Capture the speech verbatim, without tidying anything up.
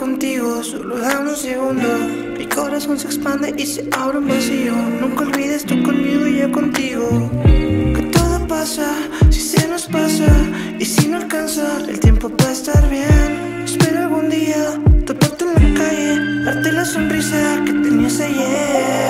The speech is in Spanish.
contigo, solo dame un segundo. Mi corazón se expande y se abre un vacío. Nunca olvides tú conmigo y yo contigo. Que todo pasa, si se nos pasa. Y si no alcanza, el tiempo puede estar bien. Espero algún día toparte en la calle, darte la sonrisa que tenías ayer.